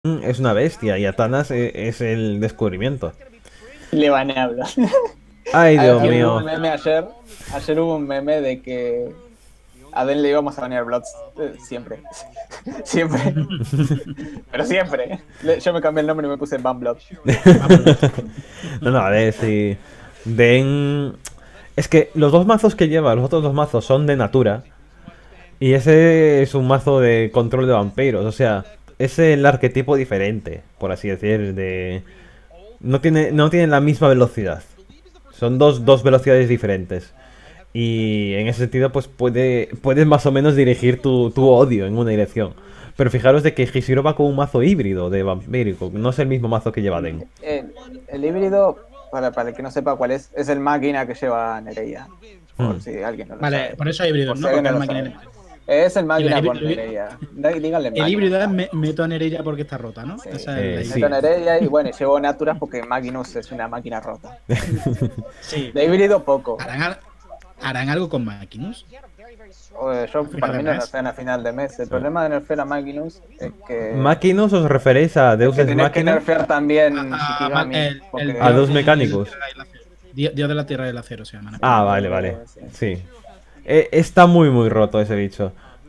Es una bestia y Atanas es el descubrimiento. Le baneé a Blood. Ay, Dios Hubo un mío. meme ayer. Ayer hubo un meme de que a Den le íbamos a banear Blood siempre. Siempre. Pero siempre. Yo me cambié el nombre y me puse Ban Blood. No, no, a ver si... Den... Es que los dos mazos que lleva, los otros dos mazos son de Natura. Y ese es un mazo de control de vampiros. O sea, es el arquetipo diferente, por así decir, de... No tiene la misma velocidad. Son dos velocidades diferentes. Y en ese sentido, pues puedes más o menos dirigir tu odio en una dirección. Pero fijaros de que Hishiro va con un mazo híbrido de vampírico. No es el mismo mazo que lleva Den. El híbrido, para el que no sepa cuál es el máquina que lleva Nereida. Por si alguien no lo Vale, sabe. por eso es híbrido, Por si ¿no? alguien Porque no el lo máquina. sabe. Es el máquina Y la con Nereida. Díganle El máquina. híbrido es meto a Nereida porque está rota, ¿no? Sí, Esa es la sí. idea. meto Nereida y bueno, llevo Naturas porque Magnus es una máquina rota. Sí. De híbrido poco. ¿Harán algo con Magnus? Yo final para de mí no mes. nerfean a final de mes. El problema de nerfear a Magnus es que... Máquinos os referéis a Deus que Ex tenés que Machina, nerfear también Shikigami. porque- A dos mecánicos. Dios de la Tierra y del Acero se llaman. Ah, vale, vale. Sí. Está muy, muy roto ese bicho.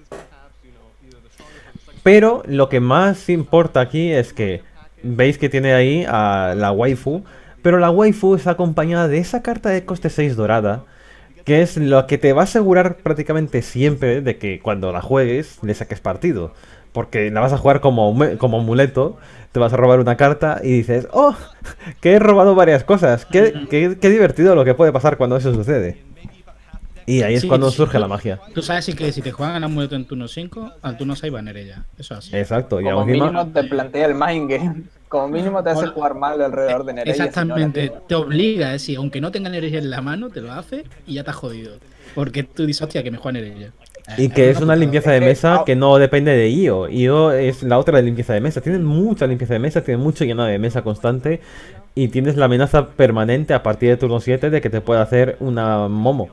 Pero lo que más importa aquí es que veis que tiene ahí a la waifu. Pero la waifu está acompañada de esa carta de coste 6 dorada. Que es lo que te va a asegurar prácticamente siempre de que cuando la juegues le saques partido. Porque la vas a jugar como amuleto. Te vas a robar una carta y dices, ¡oh! Que he robado varias cosas. Qué divertido lo que puede pasar cuando eso sucede. Y ahí es Sí, cuando sí, surge la magia. Tú sabes que si te juegan a amuleto en turno 5, al turno 6 va a Nereida. Eso es así. Exacto. Y Como encima, mínimo te plantea el mind game. Como mínimo te hace Bueno, jugar mal alrededor de Nereida. Exactamente, te obliga, es decir, aunque no tenga Nereida en la mano, te lo hace y ya te has jodido. Porque tú dices, hostia, que me juega Nereida. y que es una putada. limpieza de Es que- mesa que no depende de IO. IO es la otra de limpieza de mesa. Tienen mucha limpieza de mesa, tienen mucho llenado de mesa constante. Y tienes la amenaza permanente a partir de turno 7 de que te pueda hacer una momo.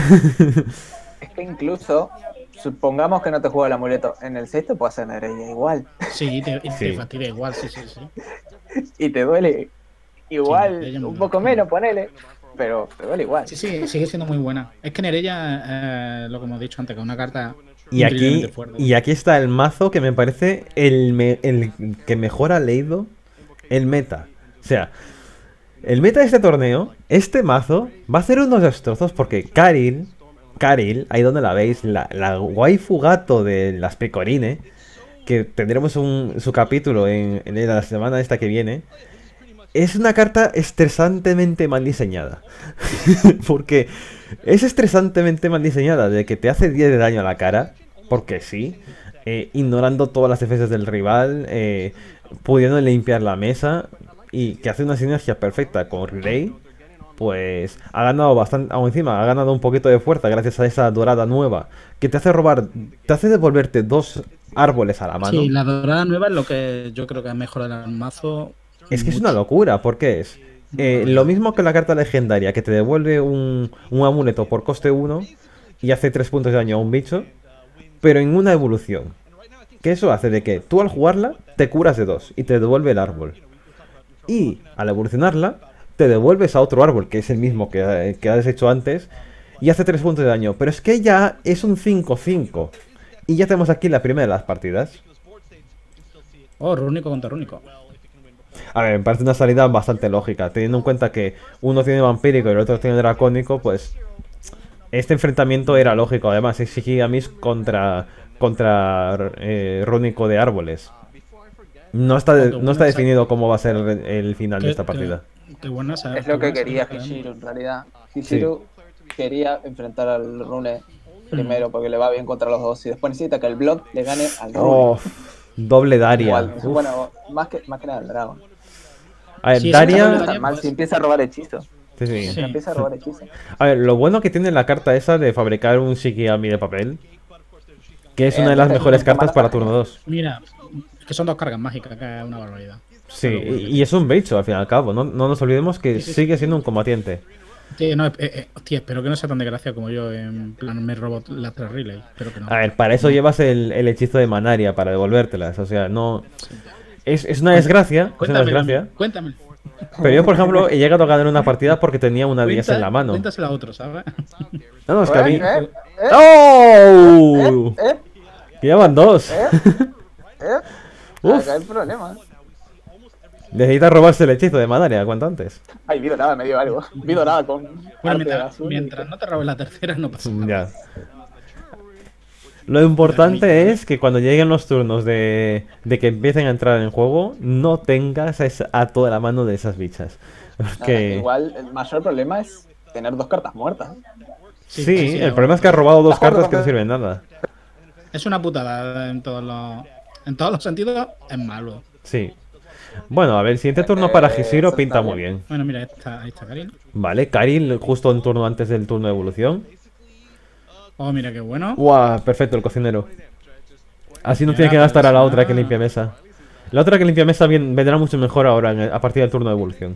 Es que incluso, supongamos que no te juega el amuleto. En el 6 te puede hacer Nereida igual. Sí, y te Sí. fastidia igual, sí, sí, sí. Y te duele igual, ella un me- poco menos, ponele. Pero te duele igual. Sí, sí, sigue siendo muy buena. Es que Nereida, lo que hemos dicho antes, que es una carta Y aquí, increíblemente fuerte. y aquí está el mazo que me parece el que mejor ha leído el meta. O sea, el meta de este torneo, este mazo, va a hacer unos destrozos porque Karil, ahí donde la veis, la waifu gato de las pecorines, que tendremos su capítulo en la semana esta que viene, es una carta estresantemente mal diseñada. Porque es estresantemente mal diseñada, de que te hace 10 de daño a la cara, porque sí, ignorando todas las defensas del rival, pudiendo limpiar la mesa, y que hace una sinergia perfecta con Relay. Pues ha ganado bastante, aún encima ha ganado un poquito de fuerza gracias a esa dorada nueva que te hace te hace devolverte 2 árboles a la mano. Sí, la dorada nueva es lo que yo creo que ha mejorado el mazo. Es que es una locura, porque es lo mismo que la carta legendaria que te devuelve un amuleto por coste 1 y hace 3 puntos de daño a un bicho, pero en una evolución. Que eso hace de que tú al jugarla te curas de 2 y te devuelve el árbol. Y al evolucionarla te devuelves a otro árbol, que es el mismo que has hecho antes, y hace 3 puntos de daño. Pero es que ya es un 5-5. Y ya tenemos aquí la primera de las partidas. Oh, rúnico contra rúnico. A ver, me parece una salida bastante lógica. Teniendo en cuenta que uno tiene vampírico y el otro tiene dracónico, pues este enfrentamiento era lógico. Además, es Shikigamis contra rúnico de árboles. No está definido cómo va a ser el final de esta partida. Qué buena esa- Es lo qué que buena quería esa- Hishiru en realidad. Hishiru quería enfrentar al Rune primero porque le va bien contra los dos y después necesita que el Blood le gane al Rune. Oh, doble Daria. Igual, Uf. bueno, más que nada al Dragon. A ver, Sí, Daria. esa No doble está mal pues- si empieza a robar hechizos. Sí, sí. Sí. Si empieza a robar hechizos. A ver, lo bueno que tiene la carta esa de fabricar un Shikigami de papel, que es una de las mejores cartas para turno 2. Mira, es que son 2 cargas mágicas, que es una barbaridad. Sí, y es un bicho al fin y al cabo. No nos olvidemos que Sí, sí, sigue siendo un combatiente. Sí, no, hostia, espero que no sea tan desgracia como yo. En plan, me robo las 3 relays. Espero que no. A ver, para eso llevas el hechizo de Manaria, para devolvértelas. O sea, no. Es una desgracia, es una Cuéntamelo, desgracia. cuéntamelo. Pero yo, por ejemplo, he llegado a ganar una partida porque tenía una 10 en la mano. Cuéntaselo a otro, ¿sabes? No, no, es que a mí... ¿Eh? ¡Oh! ¿Eh? Que llevan dos. ¿Eh? Uf. Acá hay problema. Necesita robarse el hechizo de Madaria cuanto antes. Ay, vi dorada, me dio algo. Vi dorada con. Bueno, arte mientras, azul. mientras no te robes la tercera, no pasa nada. Ya. Lo importante es que cuando lleguen los turnos de que empiecen a entrar en juego, no tengas a toda la mano de esas bichas. Porque... Igual, el mayor problema es tener dos cartas muertas. Sí, el problema es que has robado dos Acuerdo, cartas que no porque- sirven nada. Es una putada en todos los sentidos, es malo. Sí. Bueno, a ver, el siguiente turno para Hishiro eso pinta está muy bien. bien. Bueno, mira, ahí está Karin. Vale, Karin justo en turno antes del turno de evolución. Oh, mira qué bueno. ¡Guau! Perfecto, el cocinero. Así no Ya, tiene que gastar a la otra que ah. limpia mesa. La otra que limpia mesa vendrá mucho mejor ahora a partir del turno de evolución.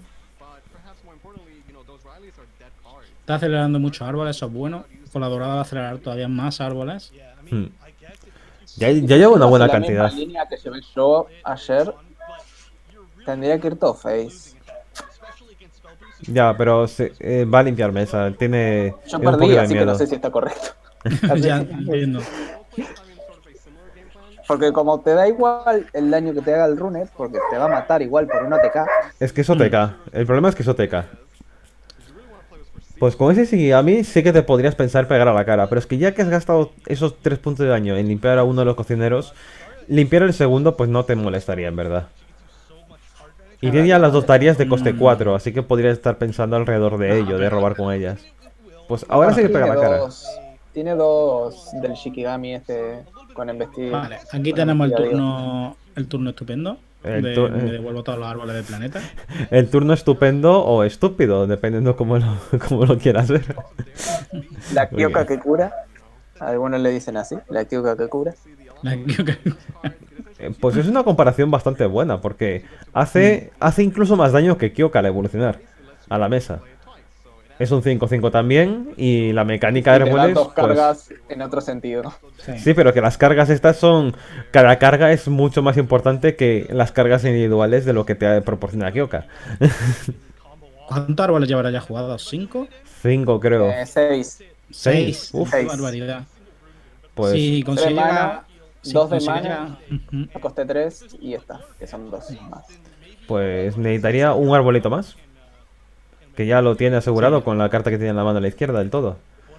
Está acelerando muchos árboles, eso es bueno. Con la dorada va a acelerar todavía más árboles. Hmm. Ya lleva una buena Si la misma cantidad. línea que llevé yo ayer, tendría que ir todo face. Ya, pero va a limpiar mesa. Tiene Yo un perdí, poquito de así que miedo. no sé si está correcto. Ya entiendo. Porque como te da igual el daño que te haga el runner, porque te va a matar igual por un ATK. Es que eso te cae. El problema es que eso te cae. Pues con ese sí, a mí sí que te podrías pensar pegar a la cara. Pero es que ya que has gastado esos 3 puntos de daño en limpiar a uno de los cocineros, limpiar el segundo pues no te molestaría, en verdad. Iría a las dos tareas de coste 4, así que podrías estar pensando alrededor de ello, de robar con ellas. Pues ahora sí que pega a la cara. Tiene dos del Shikigami con embestida. Vale, aquí tenemos el turno estupendo. Me devuelvo todos los árboles del planeta. El turno estupendo o estúpido, dependiendo cómo lo quieras ver. La Muy bien. Kyoka que cura. Algunos le dicen así, la Kyoka que cura. Pues es una comparación bastante buena, porque hace incluso más daño que Kyoka al evolucionar a la mesa. Es un 5-5 también, y la mecánica de Y te da Hércules, dos pues, cargas en otro sentido. sí, pero que las cargas estas son... Cada carga es mucho más importante que las cargas individuales de lo que te proporciona Kyoka. ¿Cuántos árboles llevará ya jugados? ¿5? 5 creo. 6. 6. Uf. Qué barbaridad. Pues Si consigue mana, llegar- si dos de consigue mana. llegar- Ujú. Coste 3 y esta, que son 2 más. Pues necesitaría un arbolito más. Que ya lo tiene asegurado con la carta que tiene en la mano a la izquierda del todo.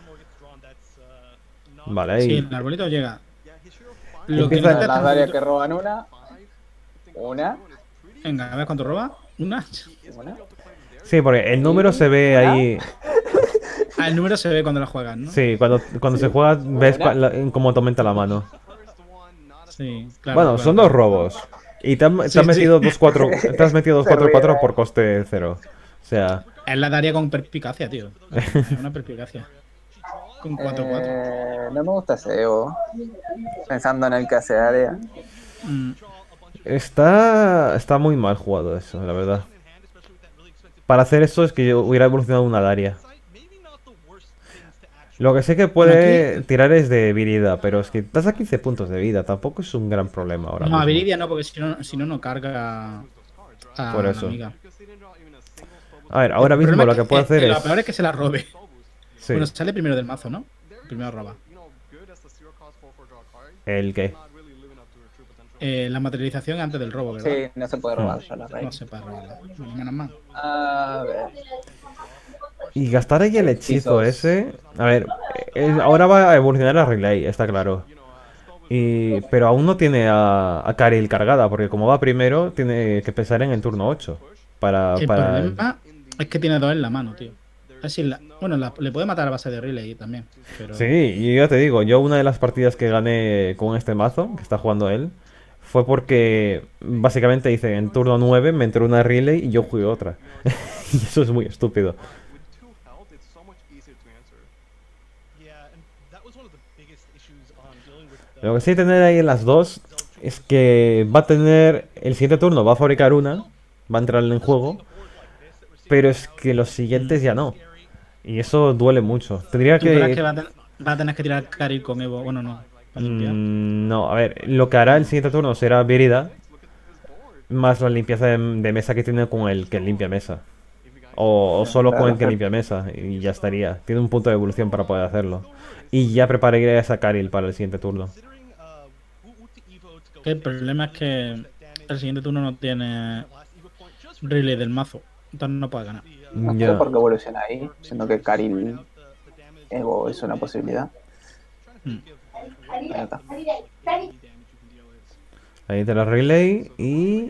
Vale, ahí. Sí, el arbolito llega. Lo que Empieza- necesita Las es varias un- que roban una. Venga, a ver cuánto roba. Una. Sí, porque el número se ve ahí. Ah, el número se ve cuando la juegas, ¿no? Sí, cuando se juega ves cómo te aumenta la mano. Sí, claro. Bueno, claro, son claro. dos robos. Y te has Sí, sí. metido dos 4 te has metido dos Se 4-4 ríe. por coste 0. O sea, Él la daría con perspicacia, tío. Es una perspicacia. Con 4-4. No me gusta ese Evo. Pensando en el que hace área. está muy mal jugado eso, la verdad. Para hacer eso es que yo hubiera evolucionado una Daria. Lo que sé que puede Bueno, tirar es de Virida, pero es que estás a 15 puntos de vida, tampoco es un gran problema ahora No, a mismo. Viridia no, porque si no, no carga a Por la eso. amiga. A ver, ahora El mismo problema lo que puedo hacer Lo es... peor es que se la robe. Sí. Bueno, sale primero del mazo, ¿no? Primero roba. ¿El qué? La materialización antes del robo, ¿verdad? Sí, no se puede robar ya la No rey. se puede robarla. Bueno, menos mal. A ver. Y gastar ahí el hechizo Hechizos. ese... A ver, ahora va a evolucionar a Relay, está claro. Pero aún no tiene a Karil cargada, porque como va primero, tiene que pensar en el turno 8. El problema es que tiene dos en la mano, tío. Es decir, bueno, le puede matar a base de relay también. Pero... Sí, y ya te digo, yo una de las partidas que gané con este mazo, que está jugando él, fue porque básicamente hice en turno 9, me entró una relay y yo jugué otra. Y eso es muy estúpido. Lo que sí tener ahí en las dos es que va a tener, el siguiente turno va a fabricar una, va a entrar en juego, pero es que los siguientes ya no. Y eso duele mucho. Tendría ¿Tú crees que... que va a tener que tirar Karil con Evo? Bueno, no. Para limpiar. No, a ver, lo que hará el siguiente turno será Virida. más la limpieza de mesa que tiene con el que limpia mesa. O solo con el que limpia mesa y ya estaría. Tiene un punto de evolución para poder hacerlo. Y ya prepararé a esa Karil para el siguiente turno. El problema es que el siguiente turno no tiene relay del mazo. Entonces no puede ganar. No sé Ya. por qué evoluciona ahí, siendo que Karil Evo es una posibilidad. Ahí está. Ahí te la relay y...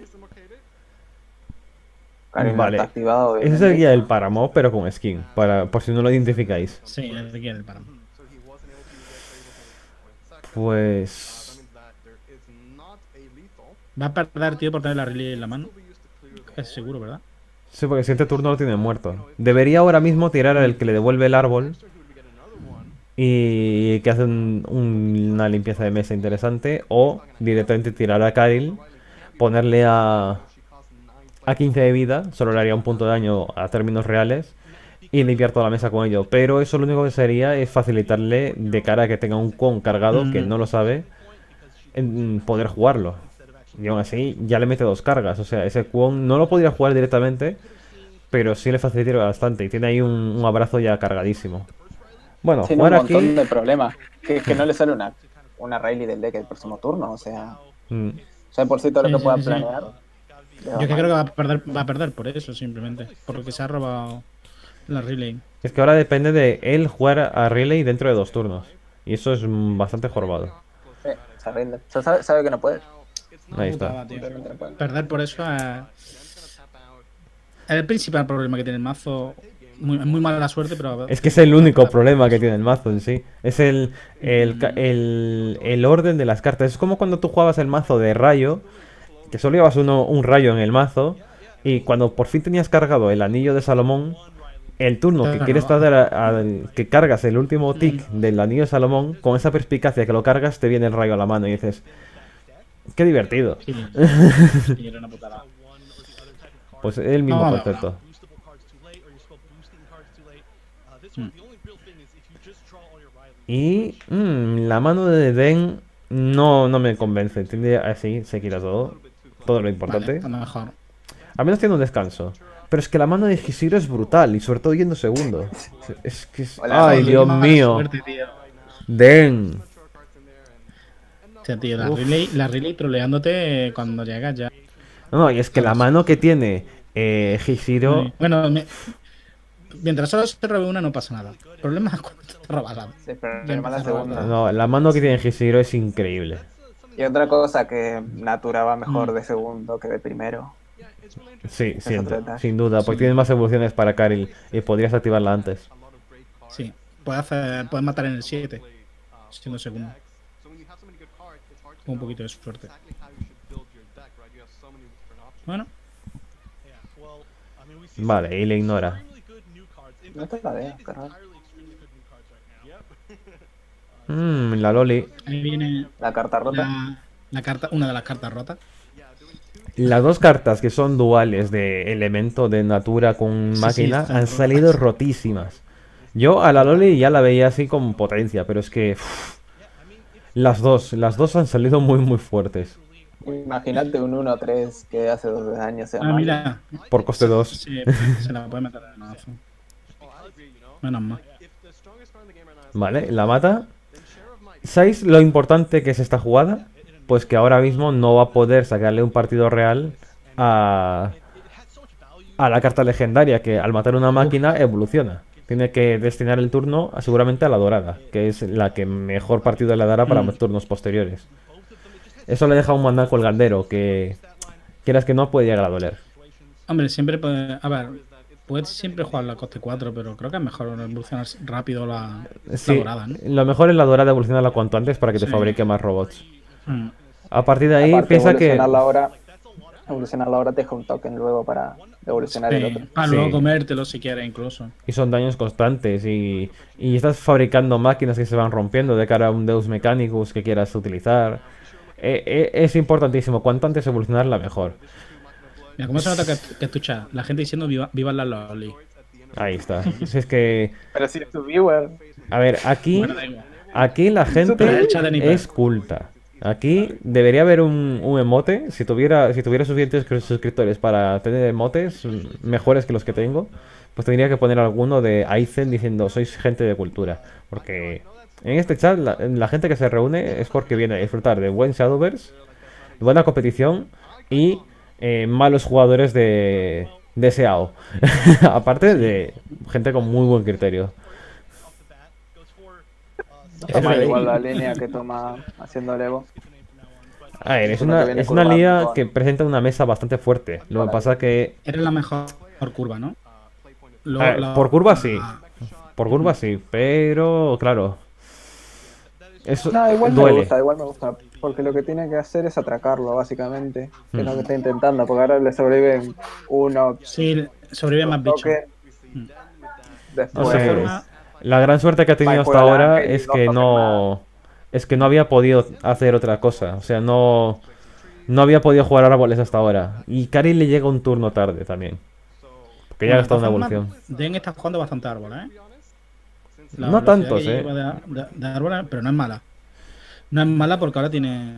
Karil no Vale. está activado. Ese sería el Paramount, pero con skin. Por si no lo identificáis. Sí, es que quiere el paramo. Pues... Va a perder, tío, por tener la relay en la mano. Es seguro, ¿verdad? Sí, porque el siguiente turno lo tiene muerto. Debería ahora mismo tirar al que le devuelve el árbol. Y que hace una limpieza de mesa interesante. O directamente tirar a Karil. Ponerle a 15 de vida. Solo le haría un punto de daño a términos reales. Y limpiar toda la mesa con ello. Pero eso lo único que sería es facilitarle de cara a que tenga un con cargado, que no lo sabe, en poder jugarlo. Y aún así ya le mete 2 cargas. O sea, ese Kwon no lo podría jugar directamente, pero sí le facilitaría bastante. Y tiene ahí un abrazo ya cargadísimo. Bueno, Tiene un jugar montón aquí... de problemas. Que no le sale una Rayleigh del deck el próximo turno. O sea, por si todo lo Sí, que sí, pueda sí. planear. Yo es que creo que va a perder por eso, simplemente. Porque se ha robado la relay. Es que ahora depende de él jugar a Relay dentro de 2 turnos. Y eso es bastante jorobado. Se rinde. O sea, sabe que no puede. Ahí está. Putada, tío. Realmente no puede. Perder por eso es el principal problema que tiene el mazo. Muy mala suerte, pero... Es que es el único problema que tiene el mazo en sí. Es el orden de las cartas. Es como cuando tú jugabas el mazo de rayo, que solo llevas un rayo en el mazo, y cuando por fin tenías cargado el anillo de Salomón, el turno que quieres tardar que cargas el último tick del anillo de Salomón, con esa perspicacia que lo cargas, te viene el rayo a la mano y dices, qué divertido. Sí, sí, era una putada. Pues es el mismo No, concepto. Y la mano de Den no me convence. Tiene así, se quita todo lo importante. Vale, a lo mejor. Al menos tiene un descanso. Pero es que la mano de Hishiro es brutal, y sobre todo yendo segundo. Es que es... Hola, ¡Ay, Jordi, Dios Mala mío! suerte, tío. Den. O sea, tío, Uf. la relay troleándote cuando llegas ya. No, y es que la mano que tiene Hishiro... Bueno, mientras solo se robe una no pasa nada. El problema es cuando te robas la... Sí, pero Ya el mala empieza a segunda. No, la mano que tiene Hishiro es increíble. Y otra cosa que Natura va mejor de segundo que de primero. Sí, otro siento, detalle. sin duda, porque Sí. tiene más evoluciones para Karil y podrías activarla antes. Sí, puedes matar en el 7, siendo segundo. Con un poquito de suerte. Bueno, Vale, y le ignora. No te la veo, carnal. La Loli. ahí viene La carta rota. la carta, una de las cartas rotas. Las 2 cartas que son duales de elemento de natura con Sí, máquina están han rotas. salido rotísimas. Yo a la Loli ya la veía así con potencia, pero es que... las dos han salido muy fuertes. Imagínate un 1-3 que hace 2 de daño. Sea Ah, malo. mira. Por coste 2. Sí, se la puede meter en el mazo. Menos mal. Vale, la mata. ¿Sabéis lo importante que es esta jugada? Pues que ahora mismo no va a poder sacarle un partido real a la carta legendaria, que al matar una máquina evoluciona. Tiene que destinar el turno seguramente a la dorada, que es la que mejor partido le dará para turnos posteriores. Eso le deja un maná colgandero que, quieras que no, puede llegar a doler. Hombre, siempre puede... A ver, puedes siempre jugar la coste 4, pero creo que es mejor evolucionar rápido la Sí, dorada, ¿no? lo mejor es la dorada evolucionarla cuanto antes para que te Sí. fabrique más robots. Mm. A partir de ahí Aparte, piensa que... evolucionarla ahora te deja un token luego para evolucionar el otro. Sí, para Sí. luego comértelo si quieres incluso. Y son daños constantes y estás fabricando máquinas que se van rompiendo de cara a un Deus Mechanicus que quieras utilizar. Es importantísimo, cuanto antes evolucionarla mejor. Mira, ¿cómo se nota que es tu chat? La gente diciendo viva la Loli. Ahí está. Si es que... Pero si es tu viewer. A ver, aquí Bueno, da igual. la Super, el chat de gente Niper. es culta. Aquí debería haber un emote. Si tuviera suficientes suscriptores para tener emotes mejores que los que tengo, pues tendría que poner alguno de Aizen diciendo sois gente de cultura. Porque en este chat la gente que se reúne es porque viene a disfrutar de buen Shadowverse, buena competición y malos jugadores de SEAO. Aparte de gente con muy buen criterio. Toma Eso- igual la línea que toma haciendo el Evo. A ver, es Eso es lo que viene es una curvando liga con- que presenta una mesa bastante fuerte. Lo que pasa que Era la mejor curva, ¿no? a ver, por curva sí. Por curva sí, pero claro. Eso No, duele. igual me gusta. Porque lo que tiene que hacer es atracarlo, básicamente. Que es lo que está intentando. Porque ahora le sobreviven uno, Sí, sobrevive más bicho. toque. Mm. No Después. De sé. forma- La gran suerte que ha tenido Va, hasta juega el ahora ángel y es no que toca no. Es que no había podido hacer otra cosa. O sea, no. No había podido jugar árboles hasta ahora. Y Karin le llega un turno tarde también. Porque ya ha Bueno, gastado de una todas formas, evolución. Den está jugando bastante árboles, ¿eh? La No velocidad tantos, que lleva de árboles, pero no es mala. No es mala porque ahora tiene.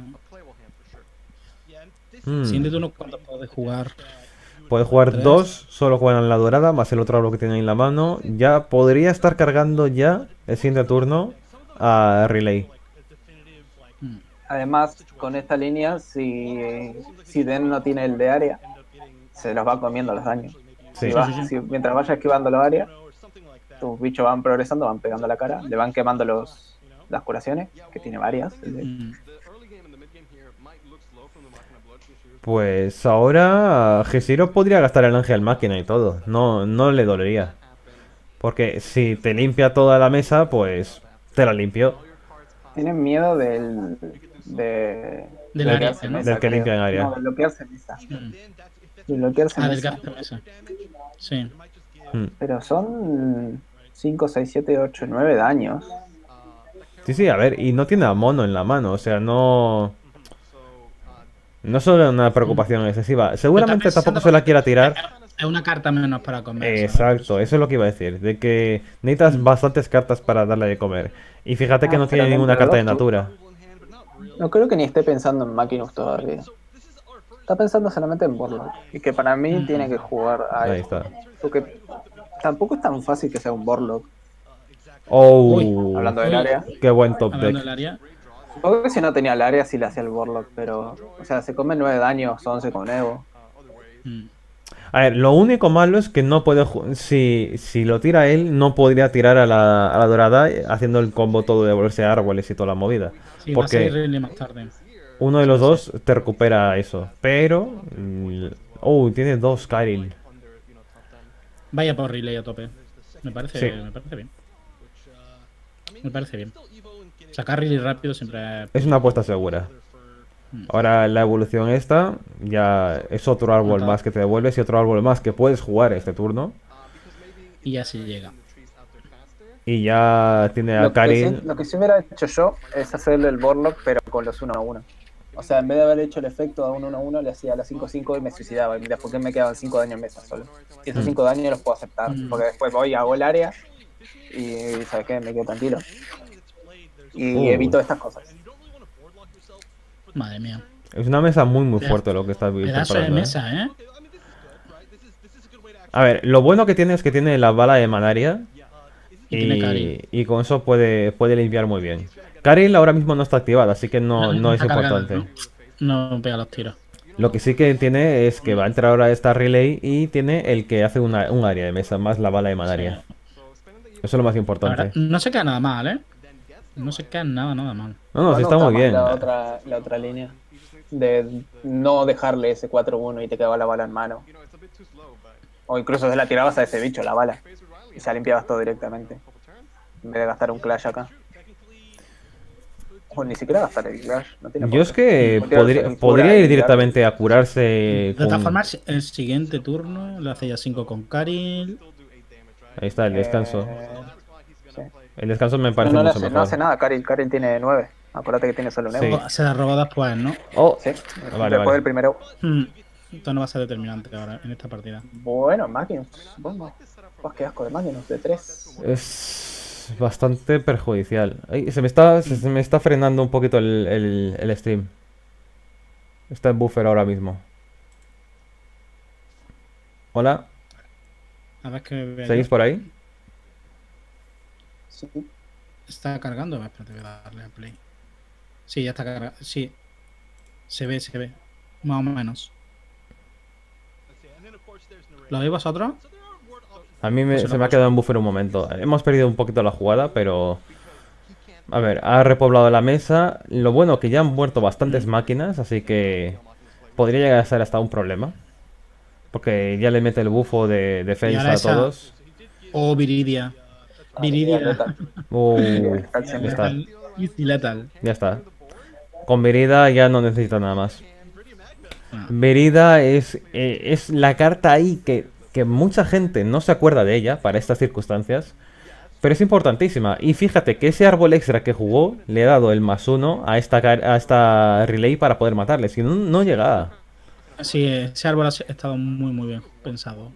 Hmm. Siguiente turno, ¿cuánto puede jugar? Puede jugar Tres. dos, solo juegan la dorada, más el otro árbol que tiene ahí en la mano. Ya podría estar cargando ya el siguiente turno a Relay. Mm. Además, con esta línea, si Den no tiene el de área, se los va comiendo los daños. Sí. Mientras vaya esquivando los áreas, tus bichos van progresando, van pegando la cara, le van quemando las curaciones, que tiene varias. Mm. Pues ahora Gesiro podría gastar el ángel máquina y todo. No, no le dolería. Porque si te limpia toda la mesa, pues te la limpio. Tienen miedo Del área, ¿no? Del que limpia en área. No, de bloquearse mesa. Mm. De bloquearse Ah, del mesa. gasto mesa. Sí. Hmm. Pero son 5, 6, 7, 8, 9 daños. Sí, sí, a ver, y no tiene a mono en la mano, o sea, no. No es solo una preocupación excesiva. Seguramente tampoco se la quiera tirar. Es una carta menos para comer. Exacto, eso es lo que iba a decir. De que necesitas bastantes cartas para darle de comer. Y fíjate que no tiene pero ninguna dentro carta de de dos, natura. No creo que ni esté pensando en Maquinus todavía. Está pensando solamente en Borlock. Y que para mí tiene que jugar a Ahí él. está. Porque tampoco es tan fácil que sea un Borlock. Oh, Hablando del área. qué buen top Hablando deck. del área. Supongo que si no tenía el área sí le hacía el Borlock. Pero, o sea, se come 9 daños, 11 con Evo. Mm. A ver, lo único malo es que no puede. Si lo tira él, no podría tirar a la dorada haciendo el combo todo de volverse a árboles y toda la movida. Sí, va a ser Porque Ridley más tarde. uno de los dos te recupera eso. Pero. Tiene dos Kyril. Vaya por Ridley a tope. Me parece, Sí. me parece bien. Me parece bien. Sacar Ridley rápido siempre Es una apuesta segura. Ahora la evolución esta ya es otro árbol más que te devuelves y otro árbol más que puedes jugar este turno. y así llega. Y ya tiene a Lo Karin. que sí hubiera hecho yo es hacerle el Borlock, pero con los 1-1. O sea, en vez de haber hecho el efecto a un 1-1, le hacía a la 5-5 y me suicidaba. Y mira, ¿por qué me quedaban 5 daños en mesa solo? Y esos 5 daños los puedo aceptar. Porque después voy, hago el área y, ¿sabes qué? Me quedo tranquilo. Y evito estas cosas. Madre mía. Es una mesa muy fuerte lo que está Pedazo de preparando, ¿eh? mesa, ¿eh? A ver, lo bueno que tiene es que tiene la bala de Manaria. Y tiene Karin. Y con eso puede limpiar muy bien. Karin ahora mismo no está activada, así que no es está cargada, importante. No pega los tiros. Lo que sí que tiene es que va a entrar ahora esta relay y tiene el que hace un área de mesa, más la bala de Manaria. Eso es lo más La importante. verdad, no se queda nada mal, ¿eh? No se queda nada mal. No, sí No, está muy más bien. la otra línea. De no dejarle ese 4-1 y te quedaba la bala en mano. O incluso se la tirabas a ese bicho, la bala. Y ya limpiabas todo directamente. En vez de gastar un clash acá. O ni siquiera gastar el clash. No tiene Yo es que por qué. podría ir Y directamente a curarse De todas con... formas, el siguiente turno le hace ya 5 con Karin. Ahí está el descanso. sí. El descanso me parece No mucho no mejor. hace nada, Karin tiene 9. Acuérdate que tiene solo un Sí. Evo. Se la robó después, ¿no? Oh, Sí. vale, Después vale. del primero. Esto no va a ser determinante ahora en esta partida. Bueno, Magnus, supongo. Pues qué asco de Magnus, de 3. es bastante perjudicial. Ay, se me está frenando un poquito el stream. Está en buffer ahora mismo. Hola, A ver que vea ¿seguís yo. por ahí? Sí. Está cargando. Espérate, voy a darle a play. Sí, ya está cargando. Sí. Se ve, se ve. Más o menos. ¿Lo veis vosotros? A mí Pues se me ha quedado en buffer un momento. Hemos perdido un poquito la jugada, pero... A ver, ha repoblado la mesa. Lo bueno que ya han muerto bastantes máquinas, así que... Podría llegar a ser hasta un problema. Porque ya le mete el bufo de Y defensa ahora a esa. todos. Oh, Viridia. Viridia. Lethal. Ya está, Easy Lethal. ya está. Con Virida ya no necesita nada más. Ah, Virida es la carta ahí que mucha gente no se acuerda de ella para estas circunstancias. Pero es importantísima. Y fíjate que ese árbol extra que jugó le ha dado el +1 a esta relay para poder matarle. Si no, no llegaba. sí, ese árbol ha estado muy, muy bien pensado.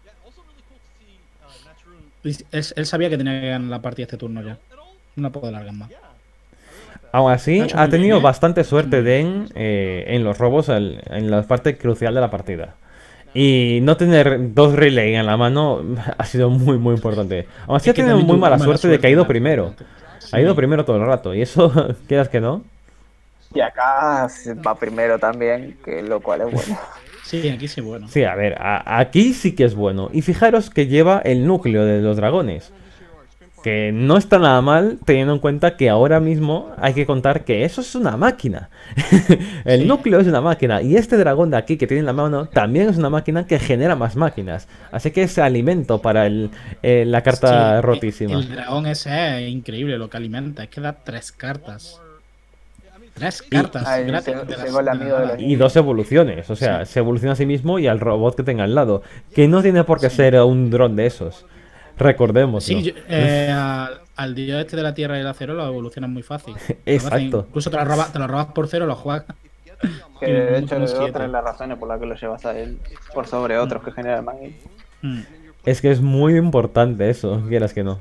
Él sabía que tenía que ganar la partida este turno ya. No la puedo largar más. Aún así, Lo ha hecho ha muy bien, tenido ¿eh? bastante suerte en los robos en la parte crucial de la partida. Y no tener dos relay en la mano ha sido muy, muy importante. Aún así, Es ha que tenido también muy tuvo mala suerte de que ha en ido la primero. partida. Ha ido Sí. primero todo el rato. Y eso, quieras que no. Y acá va primero también, que lo cual es bueno. Sí, aquí sí, bueno. Sí, a ver, aquí sí que es bueno. Y fijaros que lleva el núcleo de los dragones. Que no está nada mal, teniendo en cuenta que ahora mismo hay que contar que eso es una máquina. El Sí. núcleo es una máquina. Y este dragón de aquí que tiene en la mano también es una máquina que genera más máquinas. Así que es alimento para la carta Sí, rotísima. el dragón ese es increíble lo que alimenta. Es que da 3 cartas. 3 cartas Ahí gratis. de llegó el la amigo de nada. los Y 2 evoluciones. O sea, se evoluciona a sí mismo y al robot que tenga al lado. Que no tiene por qué ser un dron de esos. Recordémoslo. Sí, al dios este de la tierra y el acero lo evolucionan muy fácil. Exacto. Incluso te lo robas por 0, lo juegas. que y de lo hecho como es siete. otra de las razones por las que lo llevas a él por sobre otros que generan más. Mm. Es que es muy importante eso, quieras que no.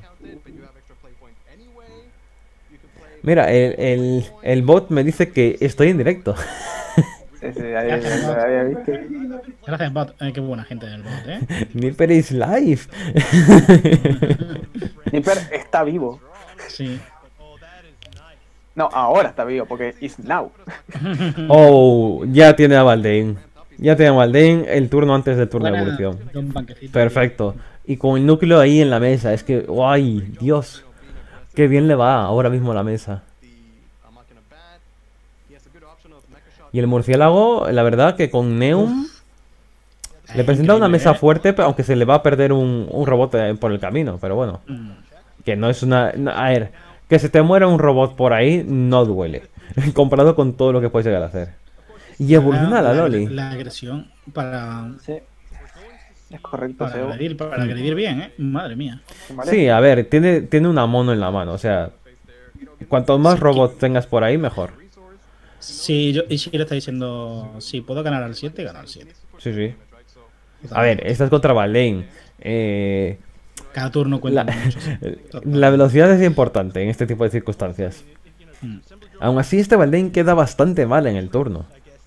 Mira, el bot me dice que estoy en directo. Sí, sí, ahí lo había visto. Gracias, bot. Qué buena gente del bot, ¿eh? Nipper is live. Nipper está vivo. Sí. No, ahora está vivo, porque is now. Oh, ya tiene a Baldain. Ya tiene a Baldain el turno antes del turno de Buena, evolución. de un banquecito. Perfecto. Y con el núcleo ahí en la mesa. Es que, ¡ay, Dios! Qué bien le va ahora mismo la mesa. Y el murciélago, la verdad que con Neum le presenta una mesa fuerte, pero aunque se le va a perder un robot por el camino. Pero bueno, que no es una... a ver, que se te muera un robot por ahí no duele. Comparado con todo lo que puedes llegar a hacer. Y evoluciona la Loli. La agresión para Sí. Es correcto, Sebo. agredir bien, ¿eh? Madre mía. Sí, a ver, tiene una mono en la mano. O sea, cuanto más robots tengas por ahí, mejor. Sí, y si le está diciendo, si puedo ganar al 7, gano al 7. Sí, sí. A ver, esta es contra Baldain. Cada turno cuenta La, mucho. Sí. la velocidad es importante en este tipo de circunstancias. Aún así, este Baldain queda bastante mal en el turno.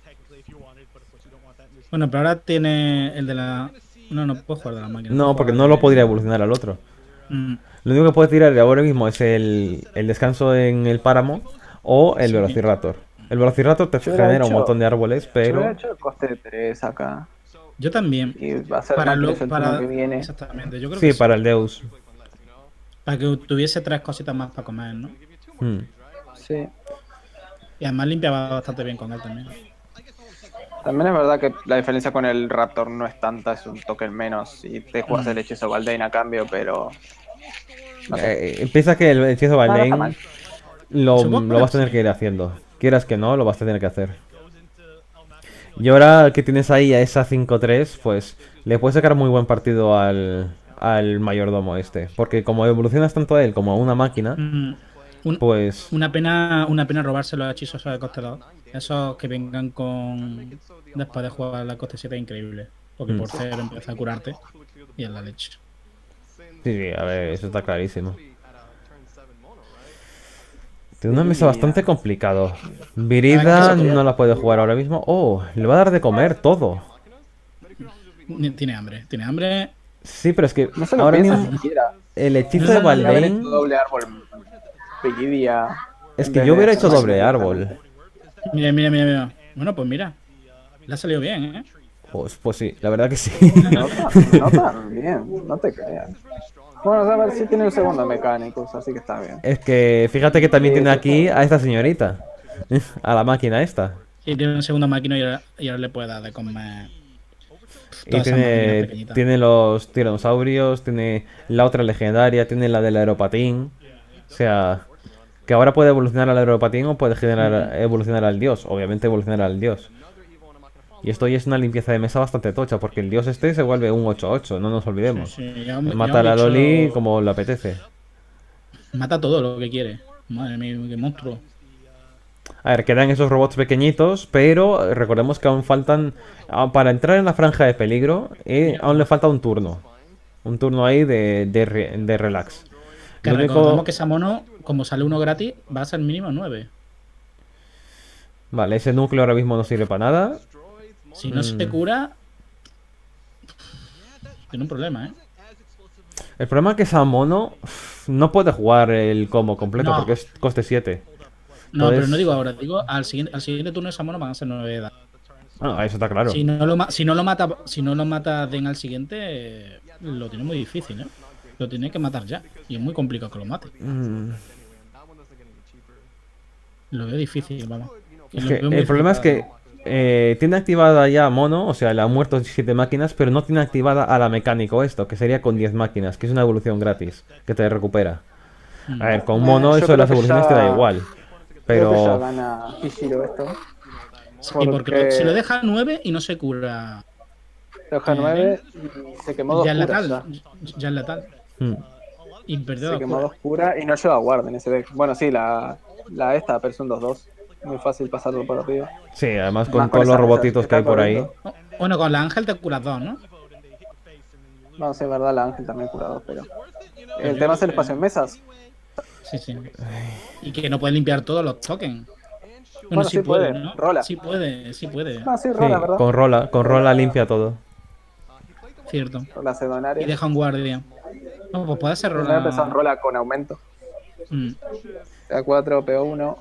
Bueno, pero ahora tiene el de la... No puedo jugar de la máquina. No, porque no lo podría evolucionar al otro. Mm. Lo único que puede tirar ahora mismo es el descanso en el páramo o el Velociraptor. El Velociraptor te genera un montón de árboles, Yo pero... hubiera hecho el coste de 3 acá. Yo también. Y va a ser Para más 3 el turno que viene. Exactamente, yo creo Sí, que para el Deus. para que tuviese 3 cositas más para comer, ¿no? Hmm. Sí. Y además limpiaba bastante bien con él también. También es verdad que la diferencia con el Raptor no es tanta, es un token menos. Y te juegas el hechizo Baldain a cambio, pero. No sé. Piensa que el hechizo No está Baldain mal. lo vas a tener que ir haciendo. Quieras que no, lo vas a tener que hacer. Y ahora que tienes ahí a esa 5-3, pues le puedes sacar muy buen partido al mayordomo este. Porque como evolucionas tanto a él como a una máquina, pues... Una pena robarse los hechizos de coste 2. Esos que vengan con... Después de jugar la coste 7 es increíble. Porque por 0 empieza a curarte. Y es la leche. Sí, a ver, eso está clarísimo. Tiene una mesa bastante complicado. Ah, Virida que se no la puede jugar ahora mismo. Oh, le va a dar de comer todo. Tiene hambre, tiene hambre. Sí, pero es que No se lo ahora piensa mismo siquiera. el hechizo No, de no, no, Haber hecho Baldain... doble árbol. Viridia. Es en que vez yo de hubiera hacer hecho doble máquina árbol. Mira, mira, mira, mira. Bueno, pues mira. Le ha salido bien, ¿eh? Pues sí, la verdad que sí. No tan bien, no te creas. Bueno, a ver si tiene un segundo mecánico, así que está bien. Es que fíjate que también Sí, tiene sí, aquí está a esta señorita. A la máquina esta. Sí, tiene una segunda máquina y ahora le puede dar de comer Y todas esas máquinas tiene, pequeñitas. tiene los tiranosaurios, tiene la otra legendaria, tiene la del aeropatín. O sea, que ahora puede evolucionar al aeropatín o puede evolucionar al dios. Obviamente evolucionar al dios. Y esto ya es una limpieza de mesa bastante tocha, porque el dios este se vuelve un 8-8, no nos Sí, olvidemos. sí, ya, Mata a ya la han dicho- Loli como le apetece. Mata todo lo que quiere. Madre mía, qué monstruo. A ver, quedan esos robots pequeñitos, pero recordemos que aún faltan... Para entrar en la franja de peligro, aún le falta un turno. Un turno ahí de relax. Que Lo recordemos único... que esa mono, como sale uno gratis, va a ser mínimo 9. Vale, ese núcleo ahora mismo no sirve para nada. Si no se cura, tiene un problema, ¿eh? El problema es que esa mono no puede jugar el combo completo No. porque es coste 7. No, Entonces- pero no digo ahora, digo al siguiente turno esa mono van a ser 9 de edad. Ah, eso está claro. Si no lo mata Den al siguiente, lo tiene muy difícil, ¿eh? Lo tiene que matar ya. Y es muy complicado que lo mate. Lo veo difícil, vamos. Y Es lo que veo muy el problema es que tiene activada ya Mono, o sea, le han muerto 7 máquinas, pero no tiene activada a la mecánico esto, que sería con 10 máquinas, que es una evolución gratis, que te recupera. A ver, con Mono Yo eso de creo las que evoluciones ya- te da igual. Creo que ya Pero... gana Ishiro esto. Y porque si lo deja 9 y no se cura, Deja 9 y se quemó 2 ya es curas. letal. Ya es letal. mm, Y perdió Se la quemó cura. 2 curas y no lleva guarda en ese deck. Bueno, sí, la esta, pero son 2-2. Muy fácil pasarlo por arriba. sí, además Más con con todos los esa robotitos que hay por ahí. corriendo. Bueno, con la Ángel te curas 2, ¿no? No sé, verdad, la Ángel también curado, pero. El yo tema es el sé. espacio en mesas. Sí, sí. Y que no puede limpiar todos los tokens. Bueno, sí puede, ¿no? rola. Sí puede, sí puede. No, sí, Sí, rola, ¿verdad? con Rola limpia todo. Cierto. Rola sedonaria. Y deja un guardia. No, pues puede ser No he rola. empezado en rola con aumento. Mm. A4, PO1.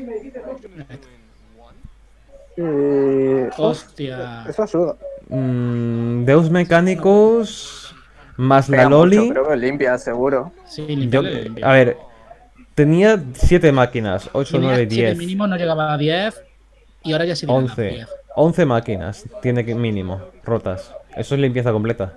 Hostia. Eso ayuda. Deus Mechanicus más la Pega Loli. mucho, creo que limpia, seguro. Sí, Yo, limpiarle, limpia. a ver, tenía 7 máquinas, 8, Tenía 9, 7 10, mínimo, no llegaba a 10. Y ahora ya sí tiene 11. 10. 11 máquinas tiene que mínimo, rotas. Eso es limpieza completa.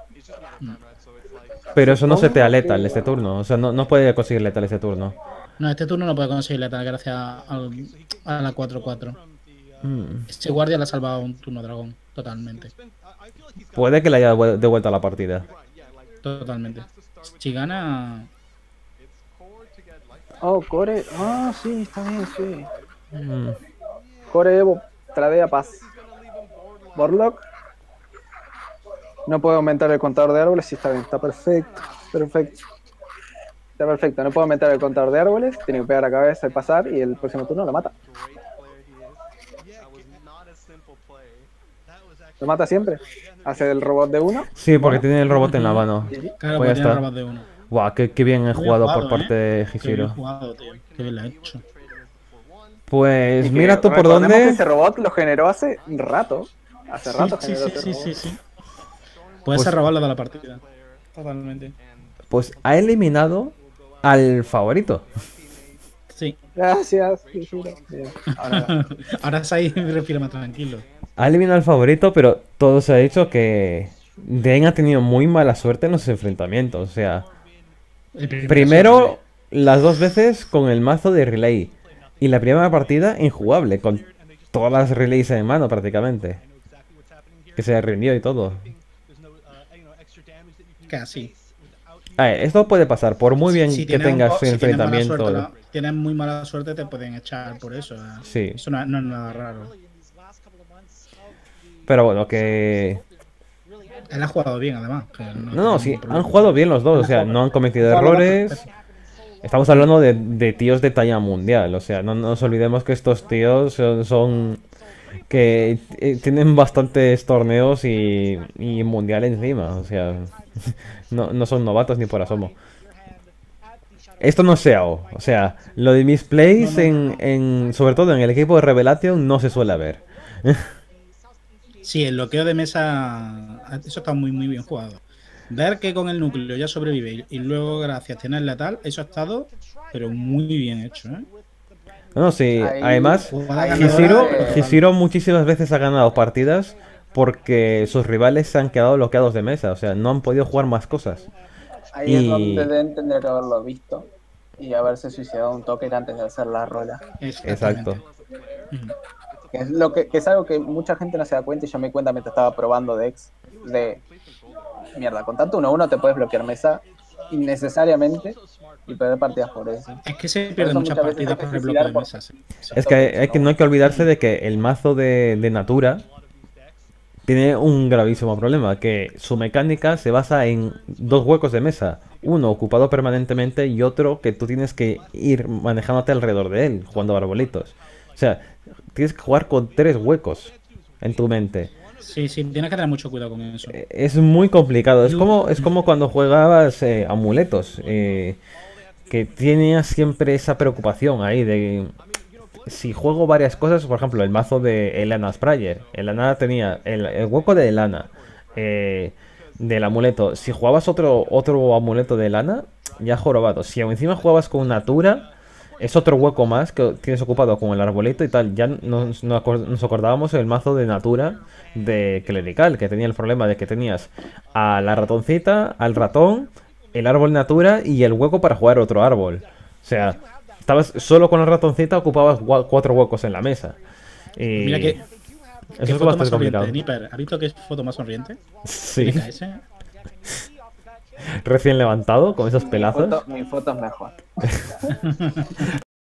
Pero eso no se te letal este turno. O sea, no puede conseguir letal este turno. No, este turno no puede conseguir letal gracias a la 4-4. Este guardia le ha salvado un turno dragón. Totalmente. Puede que le haya devuelto a la partida. Totalmente. Si gana. Oh, Core. Ah, sí, está bien, sí. Mm, Core Evo, Tradea Paz. Borlock. No puedo aumentar el contador de árboles, sí está bien, está perfecto. Perfecto. Está perfecto, no puedo aumentar el contador de árboles, tiene que pegar la cabeza y pasar y el próximo turno lo mata. Lo mata siempre. Hace el robot de 1. Sí, porque tiene el robot en la mano. Claro, Pues ya pues tiene está. robas de uno. Guau, qué bien he Bien jugado por jugado, parte de Qué bien Hishiro. jugado, tío. Qué bien lo ha hecho. Pues mira tú por Que dónde. ese robot lo generó hace un rato. Hace rato Sí, generó sí, ese sí, robot. sí, sí. Puede Pues- ser robarlo de la partida. Totalmente. Pues ha eliminado al favorito. Sí. Gracias, Hishiro. Bien. Ahora, Ahora Sai respira más tranquilo. Ha eliminado al favorito, pero todo se ha dicho que Den ha tenido muy mala suerte en los enfrentamientos. O sea, primero las 2 veces con el mazo de relay. Y la primera partida injugable, con todas las relays en mano prácticamente. Que se rindió y todo. Casi. A ver, esto puede pasar, por muy bien Si que tienes tengas si tienes mala enfrentamiento. suerte, tienes muy mala suerte, te pueden echar por eso. Sí. Eso no es nada raro. Pero bueno, que... Él ha jugado bien, además. Que No, sí, han jugado bien los dos. O sea, no han cometido errores. estamos hablando de tíos de talla mundial. O sea, no nos olvidemos que estos tíos son que tienen bastantes torneos y mundial encima. O sea, no son novatos ni por asomo. Esto no es SEO. O sea, lo de misplays sobre todo en el equipo de Revelation no se suele ver. Sí, el bloqueo de mesa, eso está muy, muy bien jugado. Ver que con el núcleo ya sobrevive y luego, gracias, tener letal, eso ha estado, pero muy bien hecho, ¿eh? No, sí, Ahí- además, Jugada Hishiro, ganadora, Hishiro muchísimas veces ha ganado partidas porque sus rivales se han quedado bloqueados de mesa, o sea, no han podido jugar más cosas. Ahí es Y donde deben tendría que haberlo visto y haberse suicidado un toque antes de hacer la rola. exacto. Ujú. Que es, que es algo que mucha gente no se da cuenta y yo me di cuenta mientras estaba probando Dex. De mierda, con tanto 1-1 te puedes bloquear mesa innecesariamente y perder partidas por eso. Es que se Por pierden eso muchas muchas veces partidas hay que por el bloqueo de suicidar mesas. Sí. Es que, no hay que olvidarse de que el mazo de Natura tiene un gravísimo problema, que su mecánica se basa en dos huecos de mesa, uno ocupado permanentemente y otro que tú tienes que ir manejándote alrededor de él, jugando arbolitos. O sea, tienes que jugar con tres huecos en tu mente. Sí, tienes que tener mucho cuidado con eso. Es muy complicado, es como cuando jugabas amuletos, que tenías siempre esa preocupación ahí de... Si juego varias cosas, por ejemplo, el mazo de Elana Sprayer. Elana tenía el hueco de Elana, del amuleto. Si jugabas otro amuleto de Elana, ya jorobado. Si encima jugabas con Natura, es otro hueco más que tienes ocupado con el arbolito y tal. Ya nos acordábamos el mazo de Natura de Clerical, que tenía el problema de que tenías a la ratoncita, al ratón, el árbol Natura y el hueco para jugar otro árbol. O sea, estabas solo con la ratoncita, ocupabas cuatro huecos en la mesa. Y Mira que eso qué es foto más bastante sonriente, complicado. Nipper. ¿Has visto qué foto más sonriente? Sí, MKS. recién levantado, con esos pelazos. Mi foto es mejor.